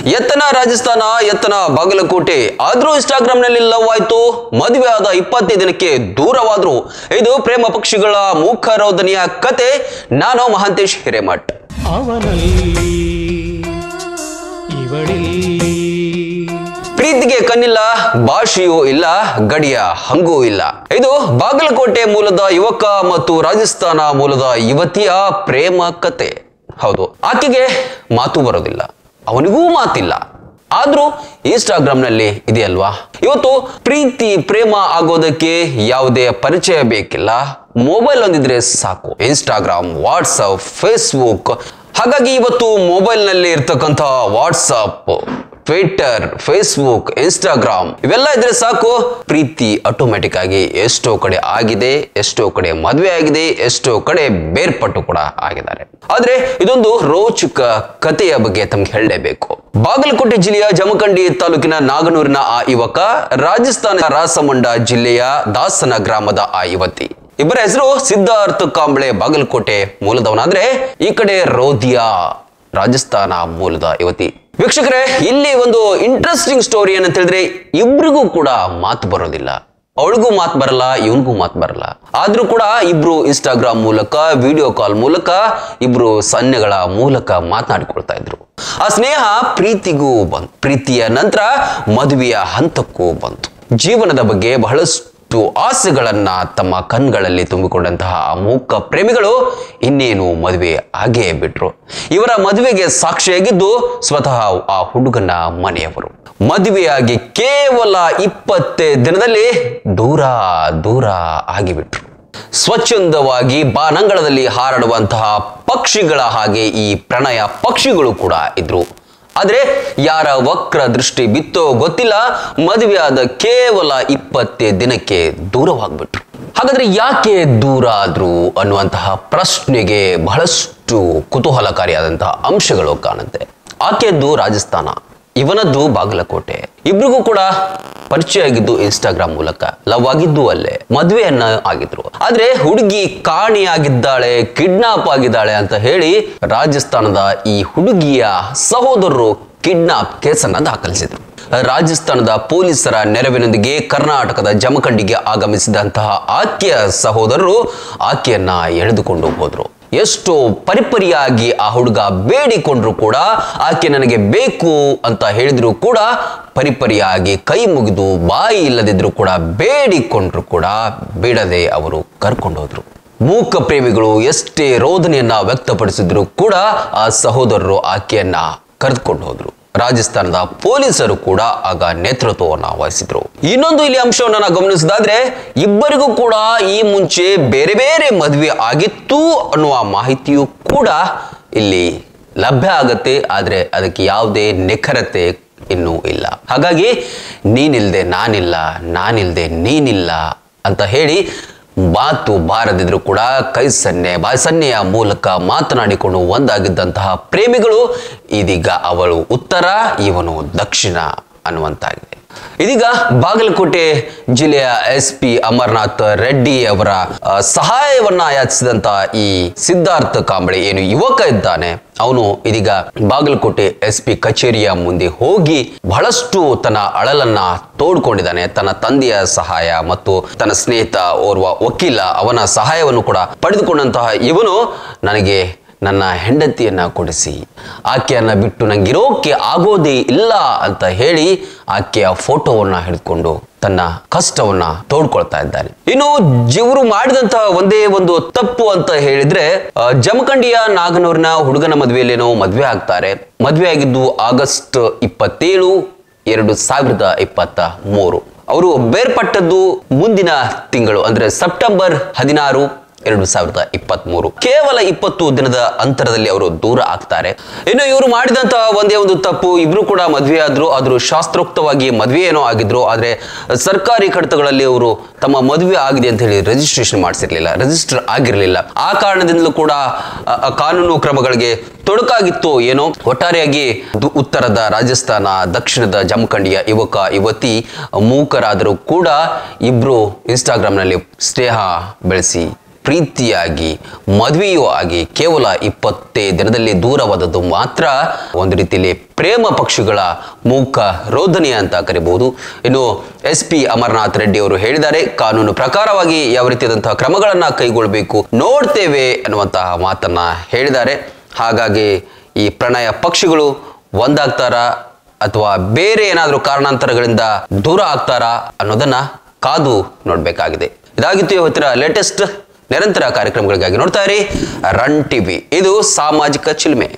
ಎತ್ತನ ರಾಜಸ್ಥಾನ, ಎತ್ತನ ಬಾಗಲಕೋಟೆ. ಆದ್ರೂ ಇನ್ಸ್ಟಾಗ್ರಾಮ್ ನಲ್ಲಿ ಲವ್ ಆಯ್ತು. ಮದುವೆ ಆದ 25 ದಿನಕ್ಕೆ ದೂರವಾದ್ರು. ಇದು ಪ್ರೇಮ ಪಕ್ಷಿಗಳ ಮೂಕರೋಧನೆಯ ಕತೆ. ನಾನು ಮಹಾಂತೇಶ್ ಹಿರೇಮಠ್. ಪ್ರೀತಿಗೆ ಕಣ್ಣಿಲ್ಲ, ಭಾಷೆಯೂ ಇಲ್ಲ, ಗಡಿಯ ಹಂಗೂ ಇಲ್ಲ. ಇದು ಬಾಗಲಕೋಟೆ ಮೂಲದ ಯುವಕ ಮತ್ತು ರಾಜಸ್ಥಾನ ಮೂಲದ ಯುವತಿಯ ಪ್ರೇಮ ಕತೆ. ಹೌದು, ಆಕೆಗೆ ಮಾತು ಬರೋದಿಲ್ಲ, ಅವನಿಗೂ ಮಾತಿಲ್ಲ. ಆದ್ರೂ ಇನ್ಸ್ಟಾಗ್ರಾಮ್ ನಲ್ಲಿ ಇದೆಯಲ್ವಾ. ಇವತ್ತು ಪ್ರೀತಿ ಪ್ರೇಮ ಆಗೋದಕ್ಕೆ ಯಾವುದೇ ಪರಿಚಯ ಬೇಕಿಲ್ಲ, ಮೊಬೈಲ್ ಒಂದಿದ್ರೆ ಸಾಕು. Instagram, WhatsApp, Facebook. ಹಾಗಾಗಿ ಇವತ್ತು ಮೊಬೈಲ್ ನಲ್ಲಿ ಇರ್ತಕ್ಕಂಥ ವಾಟ್ಸಪ್, ಟ್ವಿಟರ್, ಫೇಸ್ಬುಕ್, ಇನ್ಸ್ಟಾಗ್ರಾಮ್ ಇವೆಲ್ಲ ಇದ್ರೆ ಸಾಕು, ಪ್ರೀತಿ ಆಟೋಮ್ಯಾಟಿಕ್ ಆಗಿ ಎಷ್ಟೋ ಕಡೆ ಆಗಿದೆ, ಎಷ್ಟೋ ಕಡೆ ಮದುವೆ ಆಗಿದೆ, ಎಷ್ಟೋ ಕಡೆ ಬೇರ್ಪಟ್ಟು ಕೂಡ ಆಗಿದ್ದಾರೆ. ಆದ್ರೆ ಇದೊಂದು ರೋಚಕ ಕಥೆಯ ಬಗ್ಗೆ ತಮ್ಗೆ ಹೇಳಲೇಬೇಕು. ಬಾಗಲಕೋಟೆ ಜಿಲ್ಲೆಯ ಜಮಖಂಡಿ ತಾಲೂಕಿನ ನಾಗನೂರಿನ ಆ ಯುವಕ, ರಾಜಸ್ಥಾನ ರಾಸಮಂಡ ಜಿಲ್ಲೆಯ ದಾಸನ ಗ್ರಾಮದ ಆ ಯುವತಿ. ಇಬ್ಬರ ಹೆಸರು ಸಿದ್ಧಾರ್ಥ ಕಾಂಬ್ಳೆ, ಬಾಗಲಕೋಟೆ ಮೂಲದವನಾದ್ರೆ ಈ ಕಡೆ ರೋಧಿಯಾ, ರಾಜಸ್ಥಾನ ಮೂಲದ ಯುವತಿ. ವೀಕ್ಷಕರೇ, ಇಲ್ಲಿ ಒಂದು ಇಂಟ್ರೆಸ್ಟಿಂಗ್ ಸ್ಟೋರಿ ಏನಂತ ಹೇಳಿದ್ರೆ, ಇಬ್ರಿಗೂ ಕೂಡ ಮಾತು ಬರೋದಿಲ್ಲ. ಅವಳಿಗೂ ಮಾತು ಬರಲ್ಲ, ಇವನಿಗೂ ಮಾತು ಬರಲ್ಲ. ಆದ್ರೂ ಕೂಡ ಇಬ್ರು ಇನ್ಸ್ಟಾಗ್ರಾಮ್ ಮೂಲಕ, ವಿಡಿಯೋ ಕಾಲ್ ಮೂಲಕ, ಇಬ್ರು ಸನ್ನೆಗಳ ಮೂಲಕ ಮಾತನಾಡಿಕೊಳ್ತಾ ಇದ್ರು. ಆ ಸ್ನೇಹ ಪ್ರೀತಿಗೂ ಬಂತು. ಪ್ರೀತಿಯ ನಂತರ ಮದುವೆಯ ಹಂತಕ್ಕೂ ಬಂತು. ಜೀವನದ ಬಗ್ಗೆ ಬಹಳಷ್ಟು ಆಸೆಗಳನ್ನ ತಮ್ಮ ಕಣ್ಗಳಲ್ಲಿ ತುಂಬಿಕೊಂಡಂತಹ ಮೂಕ ಪ್ರೇಮಿಗಳು ಇನ್ನೇನು ಮದುವೆ ಆಗೇ ಬಿಟ್ರು. ಇವರ ಮದುವೆಗೆ ಸಾಕ್ಷಿಯಾಗಿದ್ದು ಸ್ವತಃ ಆ ಹುಡುಗನ ಮನೆಯವರು. ಮದುವೆಯಾಗಿ ಕೇವಲ 20 ದಿನದಲ್ಲಿ ದೂರ ದೂರ ಆಗಿಬಿಟ್ರು. ಸ್ವಚ್ಛಂದವಾಗಿ ಬಾನಂಗಳದಲ್ಲಿ ಹಾರಾಡುವಂತಹ ಪಕ್ಷಿಗಳ ಹಾಗೆ ಈ ಪ್ರಣಯ ಪಕ್ಷಿಗಳು ಕೂಡ ಇದ್ರು. ಆದ್ರೆ ಯಾರ ವಕ್ರ ದೃಷ್ಟಿ ಬಿತ್ತೋ ಗೊತ್ತಿಲ್ಲ, ಮದುವೆಯಾದ ಕೇವಲ 20 ದಿನಕ್ಕೆ ದೂರವಾಗ್ಬಿಟ್ರು. ಹಾಗಾದ್ರೆ ಯಾಕೆ ದೂರ ಆದ್ರು ಅನ್ನುವಂತಹ ಪ್ರಶ್ನೆಗೆ ಬಹಳಷ್ಟು ಕುತೂಹಲಕಾರಿಯಾದಂತಹ ಅಂಶಗಳು ಕಾಣುತ್ತೆ. ಆಕೆಯದ್ದು ರಾಜಸ್ಥಾನ, ಇವನದ್ದು ಬಾಗಲಕೋಟೆ. ಇಬ್ರಿಗೂ ಕೂಡ ಪರಿಚಯ ಆಗಿದ್ದು ಇನ್ಸ್ಟಾಗ್ರಾಮ್ ಮೂಲಕ, ಲವ್ ಆಗಿದ್ದು ಅಲ್ಲೇ, ಮದುವೆಯನ್ನ ಆಗಿದ್ರು. ಆದ್ರೆ ಹುಡುಗಿ ಕಾಣೆಯಾಗಿದ್ದಾಳೆ, ಕಿಡ್ನಾಪ್ ಆಗಿದ್ದಾಳೆ ಅಂತ ಹೇಳಿ ರಾಜಸ್ಥಾನದ ಈ ಹುಡುಗಿಯ ಸಹೋದರರು ಕಿಡ್ನಾಪ್ ಕೇಸನ್ನ ದಾಖಲಿಸಿದ್ರು. ರಾಜಸ್ಥಾನದ ಪೊಲೀಸರ ನೆರವಿನೊಂದಿಗೆ ಕರ್ನಾಟಕದ ಜಮಖಂಡಿಗೆ ಆಗಮಿಸಿದಂತಹ ಆಕೆಯ ಸಹೋದರರು ಆಕೆಯನ್ನ ಎಳೆದುಕೊಂಡು ಹೋದ್ರು. ಎಷ್ಟೋ ಪರಿಪರಿಯಾಗಿ ಆ ಹುಡುಗ ಬೇಡಿಕೊಂಡ್ರು ಕೂಡ, ಆಕೆ ನನಗೆ ಬೇಕು ಅಂತ ಹೇಳಿದ್ರು ಕೂಡ, ಪರಿಪರಿಯಾಗಿ ಕೈ ಮುಗಿದು ಬಾಯಿ ಇಲ್ಲದಿದ್ರು ಕೂಡ, ಬೇಡಿಕೊಂಡ್ರು ಕೂಡ ಬಿಡದೆ ಅವರು ಕರ್ಕೊಂಡೋದ್ರು. ಮೂಕ ಪ್ರೇಮಿಗಳು ಎಷ್ಟೇ ರೋದನೆಯನ್ನ ವ್ಯಕ್ತಪಡಿಸಿದ್ರು ಕೂಡ ಆ ಸಹೋದರರು ಆಕೆಯನ್ನ ಕರೆದುಕೊಂಡು ಹೋದ್ರು. ರಾಜಸ್ಥಾನದ ಪೊಲೀಸರು ಕೂಡ ಆಗ ನೇತೃತ್ವವನ್ನು ವಹಿಸಿದ್ರು. ಇನ್ನೊಂದು ಇಲ್ಲಿ ಅಂಶವನ್ನು ನಾವು ಗಮನಿಸಿದಾದ್ರೆ, ಇಬ್ಬರಿಗೂ ಕೂಡ ಈ ಮುಂಚೆ ಬೇರೆ ಬೇರೆ ಮದುವೆ ಆಗಿತ್ತು ಅನ್ನುವ ಮಾಹಿತಿಯೂ ಕೂಡ ಇಲ್ಲಿ ಲಭ್ಯ ಆಗತ್ತೆ. ಆದ್ರೆ ಅದಕ್ಕೆ ಯಾವುದೇ ನಿಖರತೆ ಇನ್ನೂ ಇಲ್ಲ. ಹಾಗಾಗಿ ನೀನಿಲ್ದೆ ನಾನಿಲ್ಲ, ನಾನಿಲ್ದೆ ನೀನಿಲ್ಲ ಅಂತ ಹೇಳಿ ಮಾತು ಬಾರದಿದ್ರು ಕೂಡ ಕೈ ಸನ್ನೆ ಬಾಯಿ ಸನ್ನೆಯ ಮೂಲಕ ಮಾತನಾಡಿಕೊಂಡು ಒಂದಾಗಿದ್ದಂತಹ ಪ್ರೇಮಿಗಳು ಇದೀಗ ಅವಳು ಉತ್ತರ, ಇವನು ದಕ್ಷಿಣ ಅನ್ನುವಂತಾಗಿದೆ. ಇದೀಗ ಬಾಗಲಕೋಟೆ ಜಿಲ್ಲೆಯ SP ಅಮರನಾಥ್ ರೆಡ್ಡಿ ಅವರ ಸಹಾಯವನ್ನ ಯಾಚಿಸಿದಂತ ಈ ಸಿದ್ಧಾರ್ಥ ಕಾಂಬ್ಳೆ ಏನು ಯುವಕ ಇದ್ದಾನೆ, ಅವನು ಇದೀಗ ಬಾಗಲಕೋಟೆ SP ಕಚೇರಿಯ ಮುಂದೆ ಹೋಗಿ ಬಹಳಷ್ಟು ತನ್ನ ಅಳಲನ್ನ ತೋಡ್ಕೊಂಡಿದ್ದಾನೆ. ತನ್ನ ತಂದೆಯ ಸಹಾಯ ಮತ್ತು ತನ್ನ ಸ್ನೇಹಿತ ಓರ್ವ ವಕೀಲ ಅವನ ಸಹಾಯವನ್ನು ಕೂಡ ಪಡೆದುಕೊಂಡಂತಹ ಇವನು, ನನಗೆ ನನ್ನ ಹೆಂಡತಿಯನ್ನ ಕೊಡಿಸಿ, ಆಕೆಯನ್ನ ಬಿಟ್ಟು ನಂಗಿರೋಕೆ ಆಗೋದೇ ಇಲ್ಲ ಅಂತ ಹೇಳಿ ಆಕೆಯ ಫೋಟೋವನ್ನ ಹಿಡಿದುಕೊಂಡು ತನ್ನ ಕಷ್ಟವನ್ನ ತೋಡ್ಕೊಳ್ತಾ ಇದ್ದಾನೆ. ಇನ್ನು ಇವರು ಮಾಡಿದಂತಹ ಒಂದೇ ಒಂದು ತಪ್ಪು ಅಂತ ಹೇಳಿದ್ರೆ, ಜಮಖಂಡಿಯ ನಾಗನೂರಿನ ಹುಡುಗನ ಮದುವೆಯಲ್ಲೇನೋ ಮದುವೆ ಆಗ್ತಾರೆ. ಮದುವೆ ಆಗಿದ್ದು ಆಗಸ್ಟ್ 27, 2023. ಅವರು ಬೇರ್ಪಟ್ಟದ್ದು ಮುಂದಿನ ತಿಂಗಳು, ಅಂದ್ರೆ ಸೆಪ್ಟೆಂಬರ್ 16, 2023. ಕೇವಲ 20 ದಿನದ ಅಂತರದಲ್ಲಿ ಅವರು ದೂರ ಆಗ್ತಾರೆ. ಇನ್ನು ಇವರು ಮಾಡಿದಂತಹ ಒಂದೇ ಒಂದು ತಪ್ಪು, ಇಬ್ರು ಕೂಡ ಮದುವೆ ಆದ್ರೂ ಶಾಸ್ತ್ರೋಕ್ತವಾಗಿ ಮದುವೆ ಏನೋ ಆಗಿದ್ರು, ಆದ್ರೆ ಸರ್ಕಾರಿ ಕಡತಗಳಲ್ಲಿ ಅವರು ತಮ್ಮ ಮದುವೆ ಆಗಿದೆ ಅಂತ ಹೇಳಿ ರಿಜಿಸ್ಟ್ರೇಷನ್ ಮಾಡಿಸಿರ್ಲಿಲ್ಲ, ರಿಜಿಸ್ಟರ್ ಆಗಿರ್ಲಿಲ್ಲ. ಆ ಕಾರಣದಿಂದಲೂ ಕೂಡ ಕಾನೂನು ಕ್ರಮಗಳಿಗೆ ತೊಡಕಾಗಿತ್ತು ಏನೋ. ಒಟ್ಟಾರೆಯಾಗಿ ಉತ್ತರದ ರಾಜಸ್ಥಾನ, ದಕ್ಷಿಣದ ಜಮಖಂಡಿಯ ಯುವಕ ಯುವತಿ ಮೂಕರಾದರೂ ಕೂಡ ಇಬ್ರು ಇನ್ಸ್ಟಾಗ್ರಾಮ್ ನಲ್ಲಿ ಸ್ನೇಹ ಬೆಳೆಸಿ ಪ್ರೀತಿಯಾಗಿ ಮದುವೆಯೂ ಆಗಿ ಕೇವಲ 20 ದಿನದಲ್ಲಿ ದೂರವಾದದ್ದು ಮಾತ್ರ ಒಂದು ರೀತಿಯಲ್ಲಿ ಪ್ರೇಮ ಪಕ್ಷಿಗಳ ಮೂಕ ರೋದನೆ ಅಂತ ಕರೀಬಹುದು. ಇನ್ನು SP ಅಮರನಾಥ್ ರೆಡ್ಡಿ ಅವರು ಹೇಳಿದ್ದಾರೆ, ಕಾನೂನು ಪ್ರಕಾರವಾಗಿ ಯಾವ ರೀತಿಯಾದಂತಹ ಕ್ರಮಗಳನ್ನು ಕೈಗೊಳ್ಳಬೇಕು ನೋಡ್ತೇವೆ ಅನ್ನುವಂತಹ ಮಾತನ್ನ ಹೇಳಿದ್ದಾರೆ. ಹಾಗಾಗಿ ಈ ಪ್ರಣಯ ಪಕ್ಷಿಗಳು ಒಂದಾಗ್ತಾರಾ ಅಥವಾ ಬೇರೆ ಏನಾದರೂ ಕಾರಣಾಂತರಗಳಿಂದ ದೂರ ಆಗ್ತಾರಾ ಅನ್ನೋದನ್ನ ಕಾದು ನೋಡಬೇಕಾಗಿದೆ. ಇದಾಗಿತ್ತು ಇವತ್ತಿನ ಲೇಟೆಸ್ಟ್ ನಿರಂತರ ಕಾರ್ಯಕ್ರಮಗಳಿಗಾಗಿ ನೋಡ್ತಾ ಇರಿ ರನ್ ಟಿವಿ. ಇದು ಸಾಮಾಜಿಕ ಚಿಲ್ಮೆ.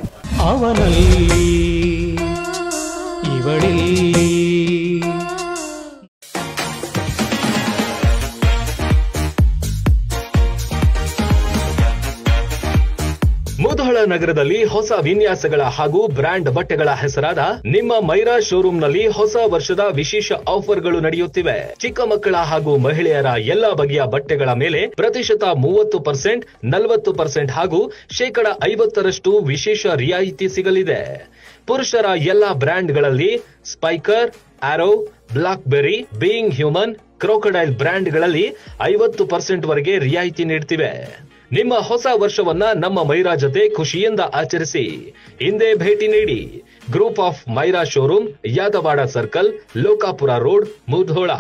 ಮುಧೋಳ ನಗರದಲ್ಲಿ ಹೊಸ ವಿನ್ಯಾಸಗಳ ಹಾಗೂ ಬ್ರ್ಯಾಂಡ್ ಬಟ್ಟೆಗಳ ಹೆಸರಾದ ನಿಮ್ಮ ಮೈರಾ ಶೋರೂಮ್ನಲ್ಲಿ ಹೊಸ ವರ್ಷದ ವಿಶೇಷ ಆಫರ್ಗಳು ನಡೆಯುತ್ತಿವೆ. ಚಿಕ್ಕ ಮಕ್ಕಳ ಹಾಗೂ ಮಹಿಳೆಯರ ಎಲ್ಲಾ ಬಗೆಯ ಬಟ್ಟೆಗಳ ಮೇಲೆ ಪ್ರತಿಶತ 30%, 40% ಹಾಗೂ 50% ವಿಶೇಷ ರಿಯಾಯಿತಿ ಸಿಗಲಿದೆ. ಪುರುಷರ ಎಲ್ಲಾ ಬ್ರ್ಯಾಂಡ್ಗಳಲ್ಲಿ Spykar, Arrow, Blackberry, Being Human, Crocodile ಬ್ರ್ಯಾಂಡ್ಗಳಲ್ಲಿ 50% ವರೆಗೆ ರಿಯಾಯಿತಿ ನೀಡುತ್ತಿವೆ. ನಿಮ್ಮ ಹೊಸ ವರ್ಷವನ್ನ ನಮ್ಮ ಮೈರಾ ಜೊತೆ ಖುಷಿಯಿಂದ ಆಚರಿಸಿ. ಹಿಂದೆ ಭೇಟಿ ನೀಡಿ. Group of Myra showroom, Yadwad circle, Lokapur road, Mudhol.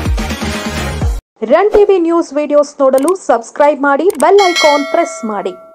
Run TV news videos ನೋಡಲು ಸಬ್ಸ್ಕ್ರೈಬ್ ಮಾಡಿ, ಬೆಲ್ ಐಕಾನ್ ಪ್ರೆಸ್ ಮಾಡಿ.